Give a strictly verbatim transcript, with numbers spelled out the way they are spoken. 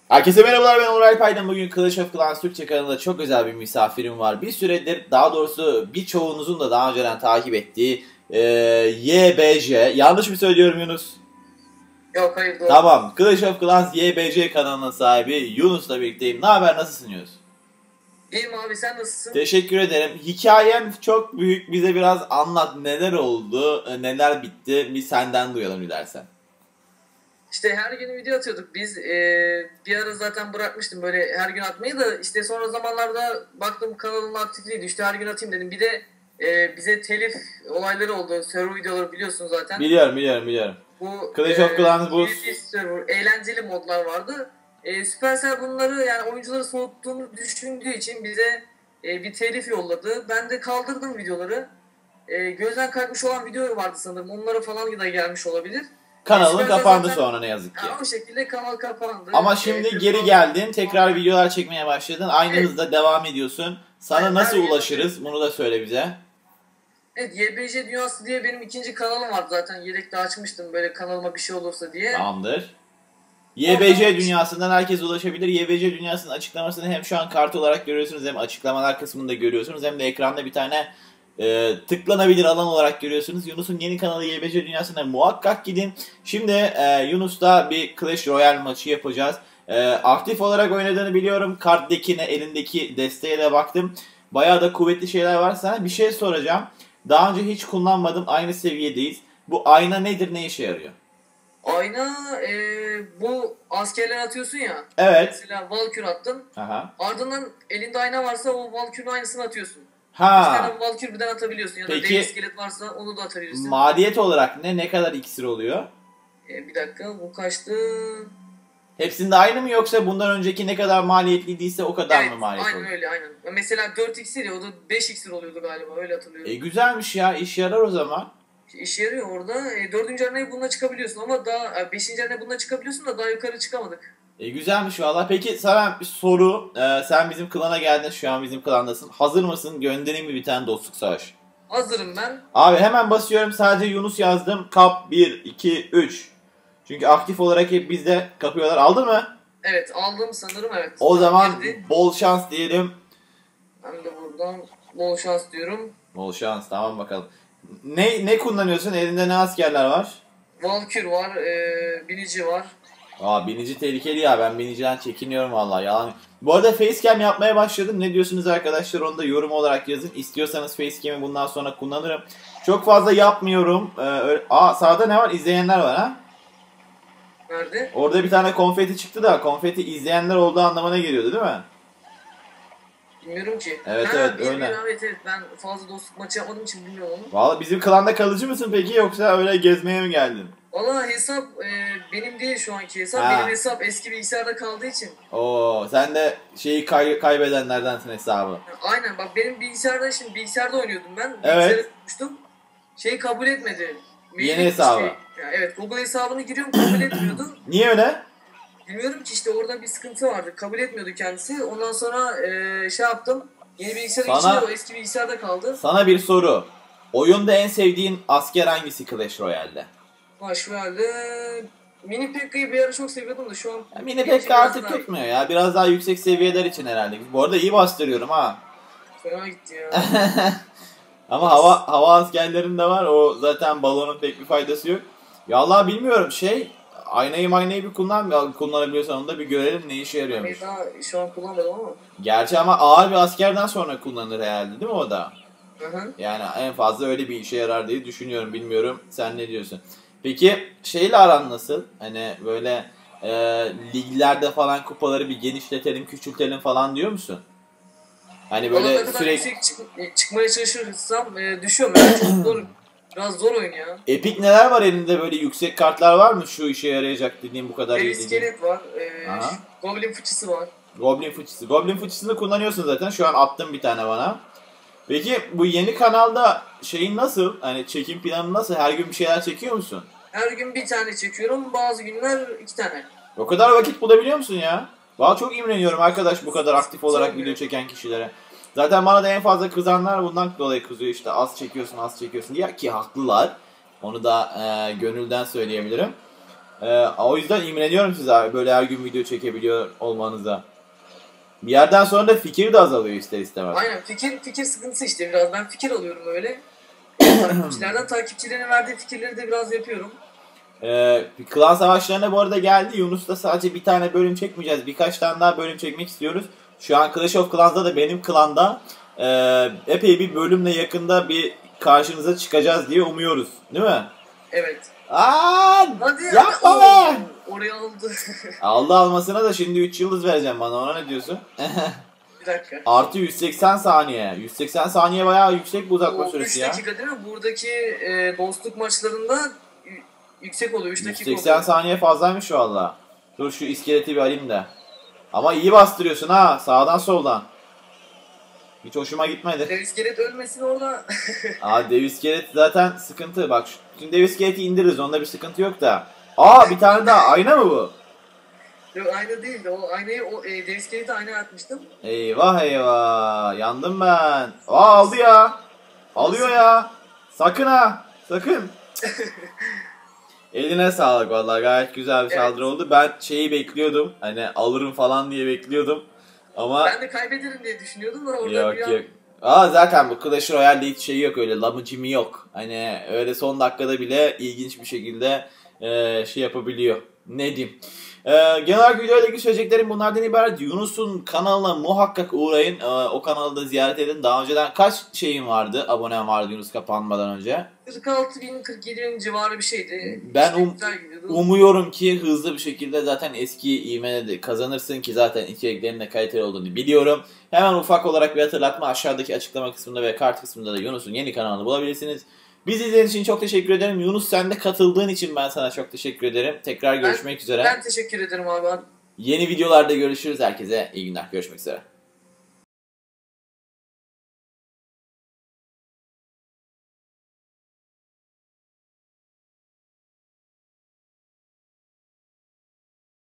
Herkese merhabalar, ben Onur Alpay'dan. Bugün Clash of Clans Türkçe kanalında çok özel bir misafirim var. Bir süredir, daha doğrusu birçoğunuzun da daha önceden takip ettiği e, Y B J. Yanlış mı söylüyorum Yunus? Yok, hayır, doğru. Tamam, Clash of Clans Y B J kanalının sahibi Yunus'la birlikteyim. Ne haber, nasılsın Yunus? İyiyim abi, sen nasılsın? Teşekkür ederim. Hikayen çok büyük, bize biraz anlat. Neler oldu, neler bitti, bir senden duyalım dilersen. İşte her gün video atıyorduk biz. Ee, bir ara zaten bırakmıştım böyle her gün atmayı da işte sonra zamanlarda baktım kanalın aktifliği düştü. Her gün atayım dedim. Bir de e, bize telif olayları oldu. Server videoları biliyorsun zaten. Biliyorum, biliyorum, biliyorum. Bu Clash of Clans bu server, eğlenceli modlar vardı. E, Supercell bunları, yani oyuncuları soğuttuğunu düşündüğü için bize e, bir telif yolladı. Ben de kaldırdım videoları. E, gözden kaçmış olan video vardı sanırım. Onlara falan da gelmiş olabilir. Kanalın kapandı zaten, sonra ne yazık ki. Yani o şekilde kanal kapandı. Ama şimdi ee, geri geldin, tekrar videolar çekmeye başladın. Aynı evet. hızda devam ediyorsun. Sana evet, nasıl ulaşırız? Gün... Bunu da söyle bize. Evet, Y B J Dünyası diye benim ikinci kanalım var zaten. Yedekte açmıştım böyle kanalıma bir şey olursa diye. Tamamdır. Y B J Dünyası'ndan herkes ulaşabilir. Y B J Dünyası'nın açıklamasını hem şu an kart olarak görüyorsunuz, hem açıklamalar kısmında görüyorsunuz, hem de ekranda bir tane e, tıklanabilir alan olarak görüyorsunuz. Yunus'un yeni kanalı Y B J Dünyası'na muhakkak gidin. Şimdi e, Yunus'ta bir Clash Royale maçı yapacağız. E, aktif olarak oynadığını biliyorum. Kart dekine, elindeki desteğe de baktım. Bayağı da kuvvetli şeyler var. Sana bir şey soracağım. Daha önce hiç kullanmadım. Aynı seviyedeyiz. Bu ayna nedir? Ne işe yarıyor? Ayna e, bu askerler atıyorsun ya. Evet. Mesela Valkür attın. Aha. Ardından elinde ayna varsa o Valkür'ün aynısını atıyorsun. Ha. Bir tane Valkür birden atabiliyorsun ya da dev iskelet varsa onu da atabilirsin. Maliyet olarak ne? Ne kadar iksir oluyor? E, bir dakika, bu kaçtı? Hepsinde aynı mı, yoksa bundan önceki ne kadar maliyetliyse o kadar evet, mı maliyet aynen oluyor? öyle, aynen. Mesela dört iksir ya, o da beş iksir oluyordu galiba, öyle hatırlıyorum. E güzelmiş ya, iş yarar o zaman. İşe yarıyor orada. E, dördüncü arenaya bununla çıkabiliyorsun ama daha beşinci arenaya bununla çıkabiliyorsun da daha yukarı çıkamadık. E güzelmiş valla. Peki sana bir soru. Ee, sen bizim klana geldin, şu an bizim klandasın. Hazır mısın? Göndereyim mi bir tane dostluk savaşı? Hazırım ben. Abi hemen basıyorum. Sadece Yunus yazdım. Kap bir, iki, üç. Çünkü aktif olarak hep bizde kapıyorlar. Aldın mı? Evet, aldım sanırım, evet. O zaman girdi. Bol şans diyelim. Ben de buradan bol şans diyorum. Bol şans, tamam bakalım. Ne ne kullanıyorsun? Elinde ne askerler var? Valkür var, e, binici var. Aa, binici tehlikeli ya, ben biniciden çekiniyorum vallahi, yalan. Bu arada facecam yapmaya başladım. Ne diyorsunuz arkadaşlar, onu da yorum olarak yazın. İstiyorsanız facecam'i bundan sonra kullanırım. Çok fazla yapmıyorum. Ee, öyle... Aa, sağda ne var? İzleyenler var ha? Nerede? Orada bir tane konfeti çıktı da, konfeti izleyenler olduğu anlamına geliyordu değil mi? Bilmiyorum ki. Evet ha, evet öyle. Evet evet, ben fazla dostluk maçı yapmadığım için bilmiyorum onu. Valla bizim klanda kalıcı mısın peki, yoksa öyle gezmeye mi geldin? Valla hesap e, benim değil şu anki hesap. Ha. Benim hesap eski bilgisayarda kaldığı için. Oo, sen de şeyi kay kaybedenlerdensin hesabı. Aynen, bak benim bilgisayarda, şimdi bilgisayarda oynuyordum ben. Evet. Bilgisayarı şeyi kabul etmedi. Mail yeni hesabı. Şey, yani evet, Google hesabını giriyorum, kabul etmiyordu. Niye öyle? Bilmiyorum ki, işte orada bir sıkıntı vardı. Kabul etmiyordu kendisi. Ondan sonra e, şey yaptım. Yeni bilgisayara geçince o eski bilgisayarda kaldı. Sana bir soru. Oyunda en sevdiğin asker hangisi Clash Royale'de? Clash Royale'de Mini Pekka'yı bir ara çok seviyordum da şu an... Ya, Mini Pekka artık tutmuyor ya. Biraz daha yüksek seviyeler için herhalde. Bu arada iyi bastırıyorum ha. Fena gitti ya. Ama hava hava askerlerinde var. O zaten balonun pek bir faydası yok. Ya Allah bilmiyorum, şey... Aynayı maynayı bir kullan, kullanabiliyorsan onu da bir görelim ne işe yarıyormuş. Daha şu an kullanmadım ama. Gerçi ama ağır bir askerden sonra kullanır herhalde değil mi o da? Hı hı. Yani en fazla öyle bir işe yarar diye düşünüyorum, bilmiyorum. Sen ne diyorsun? Peki şeyle aran nasıl? Hani böyle e, liglerde falan kupaları bir genişletelim, küçültelim falan diyor musun? Hani böyle sürekli... Çık, çıkmaya çalışırsam e, düşüyorum yani, çok zor. Biraz zor oyun ya. Epic neler var elinde, böyle yüksek kartlar var mı şu işe yarayacak dediğim, bu kadar iyi dediğim? İskelet var. E, Goblin fıçısı var. Goblin fıçısı. Goblin fıçısını kullanıyorsun zaten. Şu an attım bir tane bana. Peki bu yeni kanalda şeyin nasıl? Hani çekim planı nasıl? Her gün bir şeyler çekiyor musun? Her gün bir tane çekiyorum. Bazı günler iki tane. O kadar vakit bulabiliyor musun ya? Valla çok imreniyorum arkadaş, bu kadar aktif olarak video çeken kişilere. Zaten bana da en fazla kızanlar bundan dolayı kızıyor, işte az çekiyorsun az çekiyorsun diye, ki haklılar. Onu da e, gönülden söyleyebilirim. Ee, o yüzden imreniyorum size abi böyle her gün video çekebiliyor olmanıza. Bir yerden sonra da fikir de azalıyor ister istemez. Aynen, fikir fikir sıkıntısı işte biraz. Ben fikir alıyorum öyle. Takipçilerden takipçilerin verdiği fikirleri de biraz yapıyorum. Ee, klan savaşlarına bu arada geldi. Yunus'ta sadece bir tane bölüm çekmeyeceğiz. Birkaç tane daha bölüm çekmek istiyoruz. Şu an Clash of Clans'da da benim klanda e, epey bir bölümle yakında bir karşınıza çıkacağız diye umuyoruz. Değil mi? Evet. Aa, hadi yapma hadi. be! Oraya aldı. Aldı almasına da şimdi üç yıldız vereceğim bana. Ona ne diyorsun? Bir dakika. Artı yüz seksen saniye. yüz seksen saniye bayağı yüksek bu uzatma O süresi üç ya. dakika değil mi? Buradaki e, dostluk maçlarında y- yüksek oluyor. üç dakika yüz seksen oluyor. saniye fazlaymış valla. Dur şu iskeleti bir alayım da. Ama iyi bastırıyorsun ha. Sağdan soldan. Hiç hoşuma gitmedi. Dev iskelet ölmesin orada. Aa dev iskelet zaten sıkıntı. Bak şimdi dev iskeleti indiririz. Onda bir sıkıntı yok da. Aa bir tane daha. Ayna mı bu? Yok, ayna değil de o aynayı o e, dev iskeleti aynaya atmıştım. Eyvah eyvah. Yandım ben. Aa aldı ya. Alıyor ya. Sakın ha. Sakın. Eline sağlık vallahi gayet güzel bir Evet. saldırı oldu. Ben şeyi bekliyordum. Hani alırım falan diye bekliyordum. Ama Ben de kaybederim diye düşünüyordum da orada yok bir an... yok. Aa zaten bu Clash Royale'de hiç şey yok öyle lamıcımı yok. Hani öyle son dakikada bile ilginç bir şekilde e, şey yapabiliyor. Ne diyeyim. E, genel olarak videoyla ilgili söyleyeceklerim bunlardan ibaret. Yunus'un kanalına muhakkak uğrayın. E, o kanalı da ziyaret edin. Daha önceden kaç şeyin vardı? Abonem vardı Yunus kapanmadan önce. kırk altı bin kırk yedi bin civarı bir şeydi. Ben İşte um- güzel gidiyordu. Umuyorum ki hızlı bir şekilde zaten eski ivmeni de kazanırsın ki zaten içeriklerin de kaliteli olduğunu biliyorum. Hemen ufak olarak bir hatırlatma aşağıdaki açıklama kısmında ve kart kısmında da Yunus'un yeni kanalını bulabilirsiniz. Bizi izlediğiniz için çok teşekkür ederim. Yunus sen de katıldığın için ben sana çok teşekkür ederim. Tekrar görüşmek üzere. Ben teşekkür ederim abi. Yeni videolarda görüşürüz. Herkese iyi günler. Görüşmek üzere.